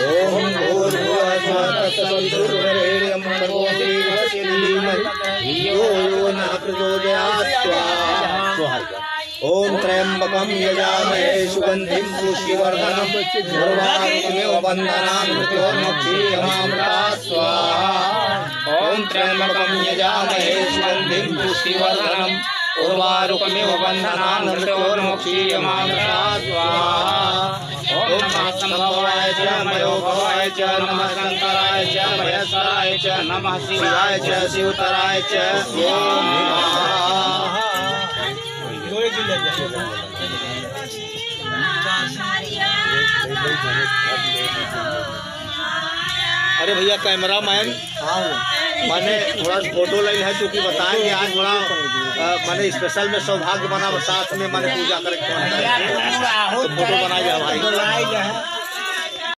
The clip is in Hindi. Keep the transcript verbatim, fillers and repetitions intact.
ओम भूर्भुवः तत्सवितुर्वरेण्यं भर्गो देवस्य धीमहि धियो यो न प्रचोदयात् स्वाहा। ओम त्र्यंबकं यजामहे सुगंधिं पुष्टिवर्धनम् उर्वारुकमिव बन्धनान् मृत्योर्मुक्षीयमामृतात् स्वाहा। ओम त्र्यंबकं यजामहे सुगंधिं पुष्टिवर्धनम् उर्वारुकमिव बन्धनान् मृत्योर्मुक्षीयमामृतात् स्वाहा। ओम संभवाय च मयोभवाय च नमः शंकराय च महेश्वराय च नमः शिवाय च शिवतराय च स्वाहा। अरे भैया कैमरा मैन, मैंने थोड़ा फोटो लाई है क्योंकि बताएंगे आज बड़ा मैंने स्पेशल में सौभाग्य बना साथ में मैंने पूजा करके फोटो बनाया भाई।